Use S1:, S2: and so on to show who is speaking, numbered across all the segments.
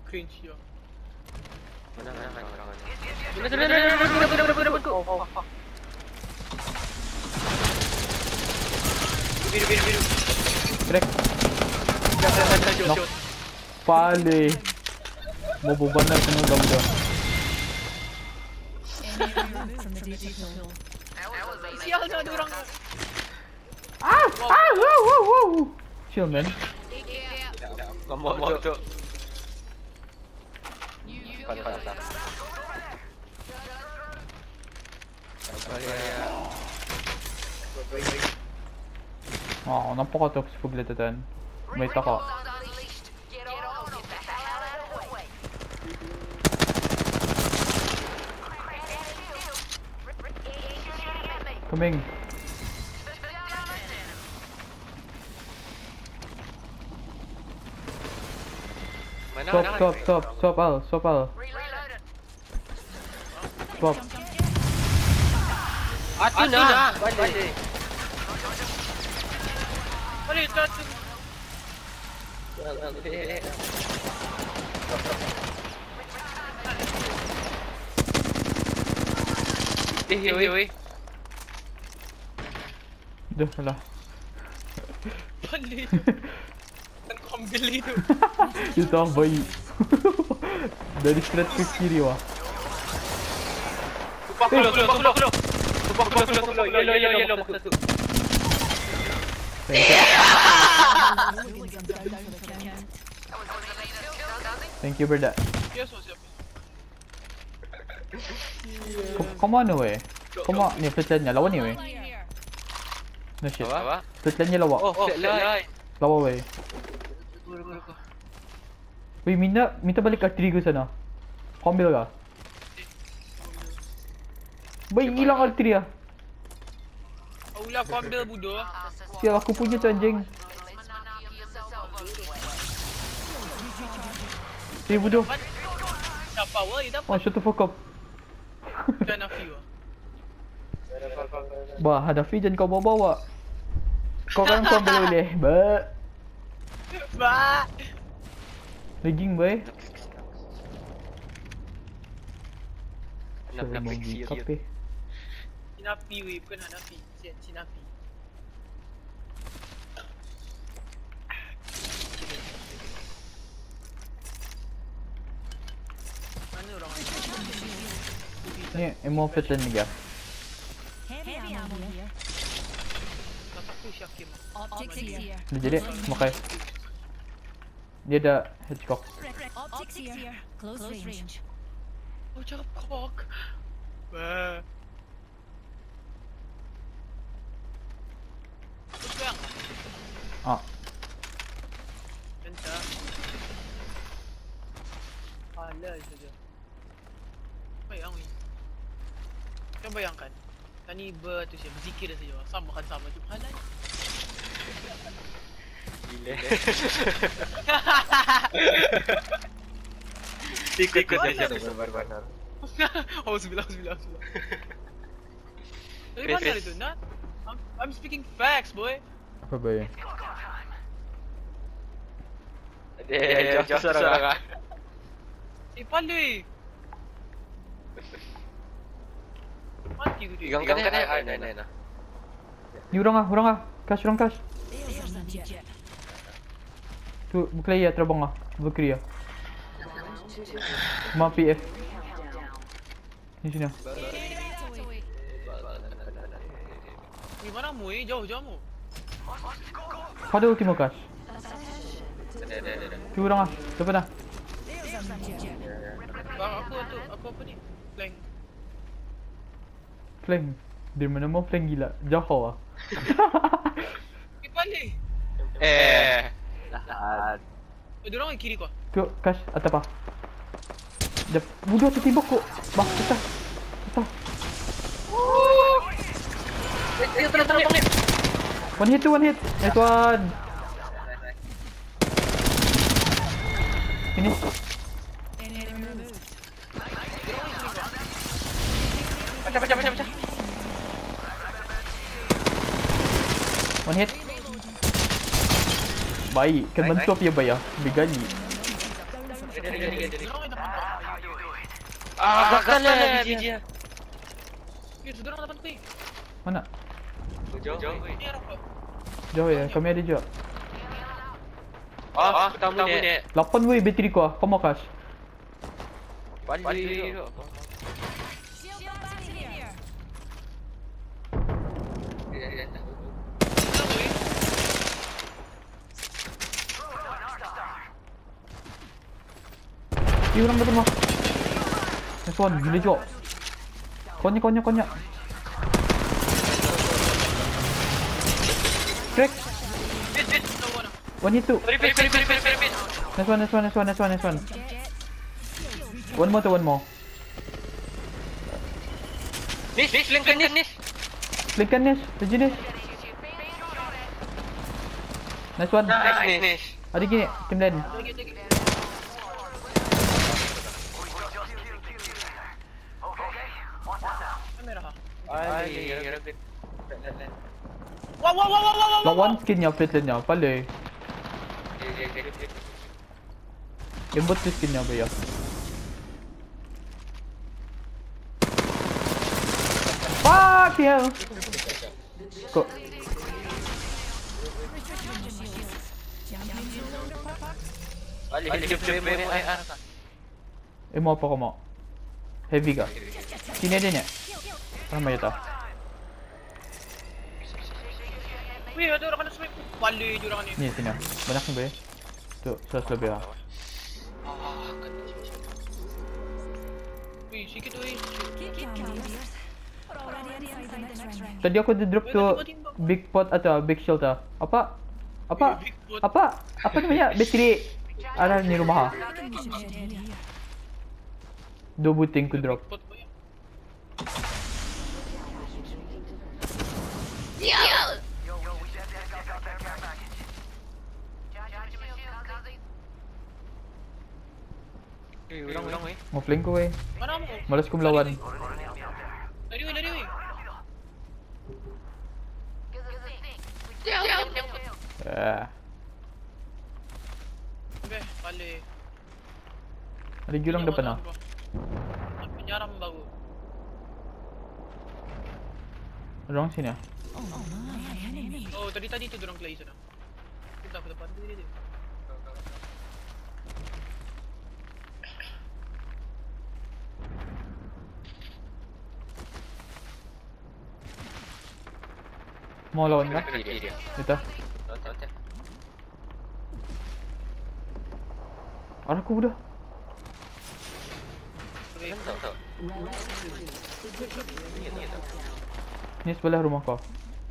S1: Cringe yo.
S2: Mana. Biru.
S3: Crack.
S1: Shoot.
S3: Pali. Mau bubar na kung daw daw.
S1: Sial na durang.
S3: Wow. Chill man.
S2: Ngomong tuh.
S3: Napaka-toxic paglitatan. May taka. Coming. Stop, Al. Swap.
S2: Atina.
S1: Balik satu.
S2: Woi.
S3: Dah lah.
S1: Balik. Ang kambili tu.
S3: Itu ang bayi. Dari strat ke kiri wah.
S2: Kulo. Yellow box tu.
S3: Thank you, brother.
S1: Yes, siap.
S3: Come on weh. Come on, ni flatline nya lawan ni weh. No shit.
S2: Apa?
S3: Flatline nya lawa.
S2: Oh, flatline.
S3: Lawa weh. Weh, minta balik artillery ke sana. Kau ambil kah? Baik hilang artillery ah.
S1: Aulah kau ambil bodoh.
S3: Sial aku punya tu anjing. Bodoh.
S1: Dah power dia dapat.
S3: Oh, shut the fuck up.
S1: Kan Afi wah.
S3: Bah, Hanafi jangan kau bawa-bawa. Kau kan kau boleh.
S1: Ba.
S3: Lagging boy.
S2: Nak fix
S3: Kape.
S1: Sinapi weh, bukan Hanafi. Sinapi. Mana orang
S3: Ni emo flatline ni guys.
S4: Heavy ammo here.
S1: aku Syakim.
S4: Optics here.
S3: Dia jadi makai. Dia ada hedgehog.
S4: Optics here. Close range.
S1: Oh, cakap kok. Ba. Terus bang. Bentar. Pala saja. Bayang ni. Kau bayangkan. Tani tu siya berzikir saja. Sama tu halal.
S2: Gila. Ikut saja benar-benar.
S1: Auzubillah. Dari mana itu, Nat? I'm speaking facts, boy.
S3: Apa boy?
S2: Jauh sarang.
S1: Pandai. Mati tu dia.
S2: Ikan na.
S3: Ni orang ah. Cash. Tu bukan ya terbang ah. Berkria. Ma PF. Ni sini.
S1: Di mana mu? Jauh mu.
S3: Pada ultimo cash. Tu orang ah. Depan dah.
S1: Bang, aku apa ni?
S3: Flank. Dia mana mau flank gila. Jauh ah.
S1: Pandai.
S2: Lahat.
S1: Dia orang kiri kau.
S3: Tu cash atau apa? Dia bodoh tertembak kok. Bah, atas.
S1: Tenang.
S3: One hit. Nice one. Ini.
S1: Pecah.
S3: One hit. Baik, kan mentua punya bayar. Bigali.
S1: Dorang ay depan ko.
S2: Gagal lah biji dia.
S1: Yun, dorang depan ko eh.
S3: Mana?
S2: Jauh.
S1: Meron ko.
S3: Jauh ya, kami ada juga.
S2: Pertama ni.
S3: 8 weh bateri ko ah. Kau mau cash?
S2: Balik.
S4: Shield box here.
S1: Dorang ko eh.
S3: Ih, orang depan mah. Nice one, gila juga. Konyak. Crack.
S1: Bit. Tawa na.
S3: One hit two.
S2: Repeat.
S3: Nice one. One more.
S2: Nis, lengkan Nis.
S3: Flankan Nis. Sejenis. Nice one.
S2: Nice.
S3: Ada gini, tim lain.
S1: Lagi. Kamera ha. Wow.
S3: Lawan skinnya, flatlandnya. Palay. Yang buat tu skinnya apa ya? Fuck hell. Kok? Mau apa kau mau? Heavy kah? Sini aja ni. Ramai tak?
S1: Wih, ada orang kena swipe. Balik je orang ni.
S3: Ni sini. Banyak ni boleh. Tu 100 lebih lah.
S1: Wih, sikit tu wih.
S4: Keep calm, dears. We're already inside the next ring.
S3: Tadi aku ada drop tu big pot atau big shield ah. Apa namanya? Bateri ada ni rumah ah.
S4: We should head here.
S3: Dua buting ku drop.
S1: Pot ko yan.
S2: Ulang.
S3: Mau flank ko eh.
S1: Mana mo?
S3: Malas ko melawan.
S1: Lari weh. Balik.
S3: Ada jurang depan ah.
S1: Penyaram baru.
S3: Orang sini ah.
S1: Oh, tadi tu dorang kelai sana. Kita ke depan dia.
S3: Mau lawan kan?
S2: Dia.
S3: Kita. Arah aku dah.
S2: Tahu.
S3: Ni sebelah rumah kau.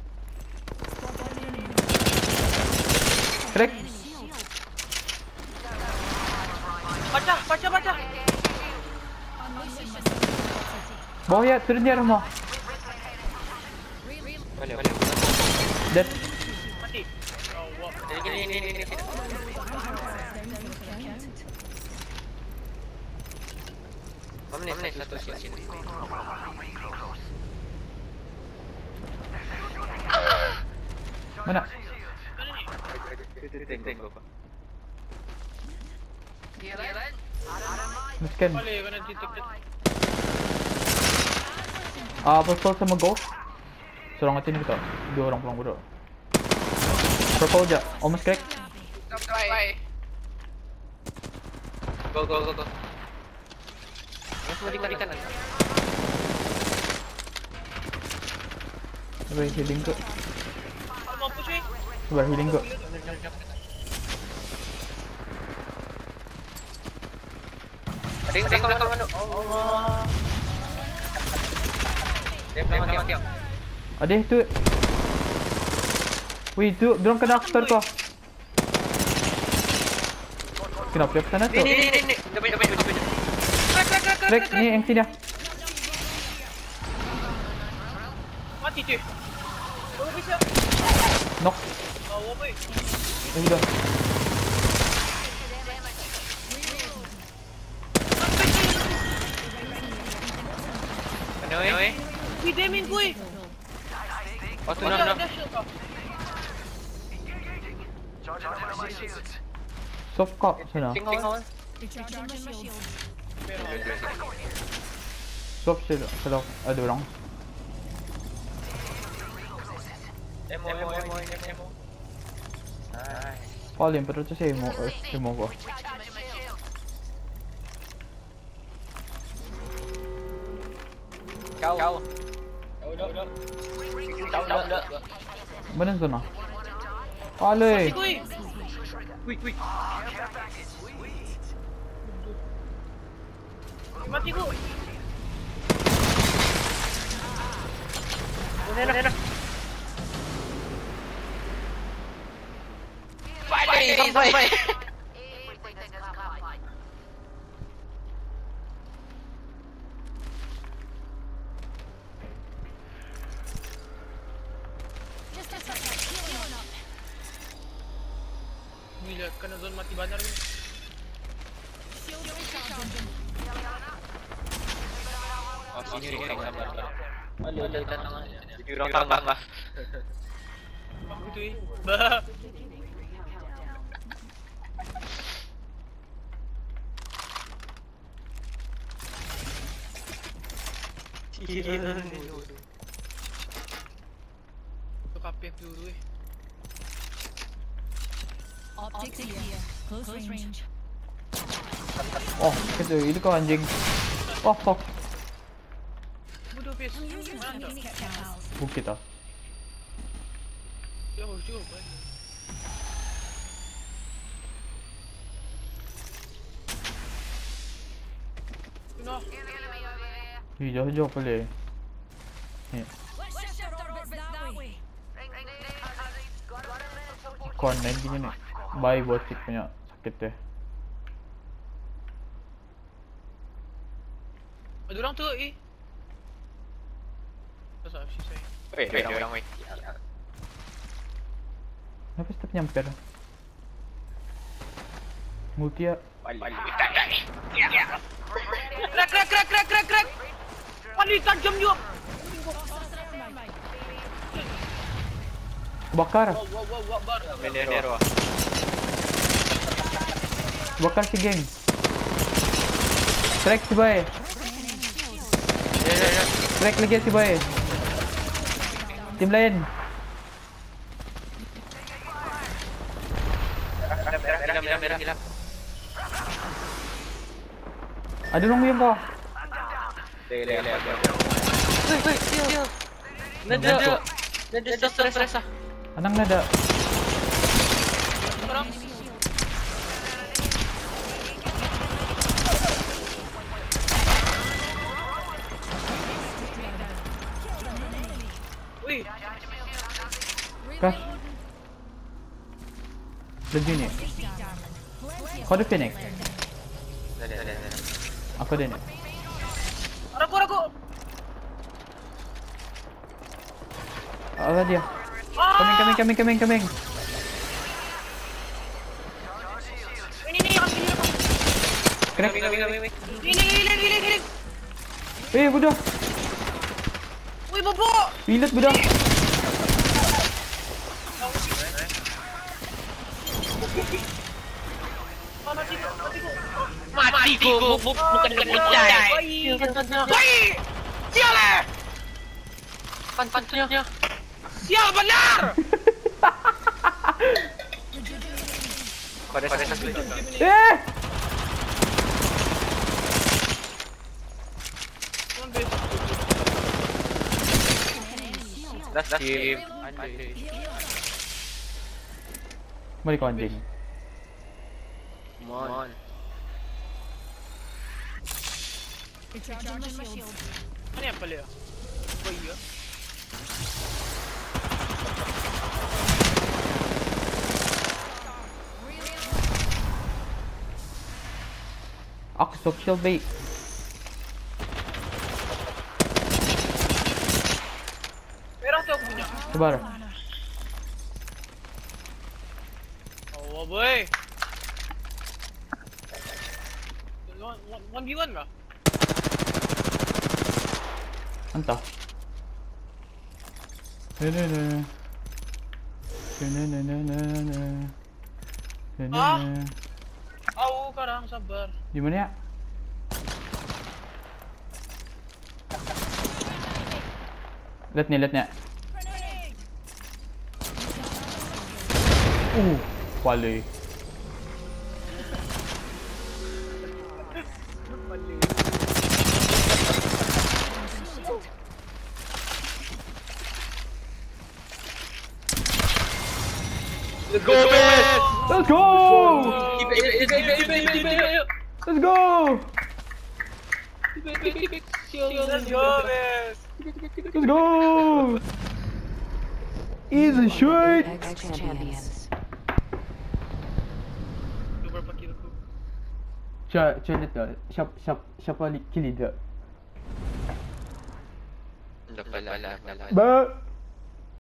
S3: Crack.
S1: Baca.
S3: Bawah ya, turun dia rumah.
S2: Balik.
S3: Dead.
S1: Mati. Oh, wow.
S2: Ini. Mana satu sini.
S3: Mana?
S2: Tengok.
S3: Miskin.
S1: Balik kena titik.
S3: Pistol sama ghost. Serang hati ni kita. Dua orang pulang bodoh. Purple je. Almost crack.
S1: Try.
S2: Go. Semua di kanan.
S3: Sabar healing ke.
S1: Mau push weh.
S3: Sabar healing ke.
S2: Tengok mana. Allah. Tengok.
S3: Ada tu. Wih tu, dorang kena aktor kau. Kenapa dia ke sana tu?
S2: Ni. Dapat.
S3: Crack, ni MC dia.
S1: Mati cuy. Oh, bisa.
S3: Knock.
S1: Oh, weh.
S3: Dah.
S2: Mana weh?
S1: Wih, Demin kuy.
S2: Oh, tu nak.
S3: Soft kau sana.
S2: Tengok.
S4: Recharging my shields.
S1: Pero
S3: Swap sila. Sila. Ada orang.
S2: Emo. Nice.
S3: Paling pero itu sih emo ko.
S2: Kau. Udah.
S3: Mana tu na? Alay.
S1: Uy!
S2: Wait.
S1: Mati ko!
S2: Una. Sampai.
S4: Just a second. Healing up.
S1: Gila, kena zone mati banar ni.
S4: Shield recharging.
S2: Oh, sini ring sabar. Ada tangan. Di rongkang lah.
S1: Itu Bah. Itu kape peluru
S4: Optics here. Close range.
S3: Oh, itu kau anjing. Oh fuck.
S1: Bodoh pes.
S4: Using
S1: Mana tu?
S4: Phoenix Capitals.
S3: Bukit ah.
S1: Jauh. No.
S3: Jauh boleh.
S4: Let's shift our orbits that way.
S3: Connect gini nih. Bye buat stick punya sakit deh.
S1: Ada orang tu Pasal apa sih saya?
S2: Wait.
S3: Kenapa step nyamper? Multi ya.
S1: Crack. Paling tajam juga.
S3: Bakar.
S1: Wow, bar.
S2: Menero.
S3: Bakar si geng. Crack si bay.
S2: Ya.
S3: Crack lagi si bay. Tim lain.
S2: Merah.
S3: Ada orang yang kau.
S2: Le. Nada stress.
S3: Anang nada.
S1: Orang. Wih,
S3: Kah? Lebih ni. Kau ada Phoenix?
S2: Ada.
S3: Aku ada ni.
S1: ragu.
S3: Apa dia?
S1: Ah!
S3: Coming.
S1: Ini yang pilih.
S3: Crack.
S1: Hilang.
S3: Budak.
S1: Wih, bobo.
S3: Pilat budak.
S1: Mati ko. Bukan kejay. Woi! Sial eh!
S2: Pantunya.
S1: Sial benar!
S2: Pada satu. Last team.
S3: Mari kau anjing.
S2: Come on.
S4: Recharging my shield.
S1: Ano yan pala yun? Boy yun?
S3: Aku social bait.
S1: Merah tu aku punya.
S3: Sabar.
S1: Oh boy. 1v1 lah.
S3: Entah.
S1: Au. sekarang, sabar.
S3: Di mana ya? Lihat nih. Wale.
S2: Let's go, man!
S3: Let's go!
S2: Ibe!
S3: Let's go!
S2: Let's go, man!
S3: Let's go! Easy shit!
S4: Ex-champions.
S1: Super pa-kill ko.
S3: Siya siya pa kilid.
S2: Wala pala.
S3: Ba!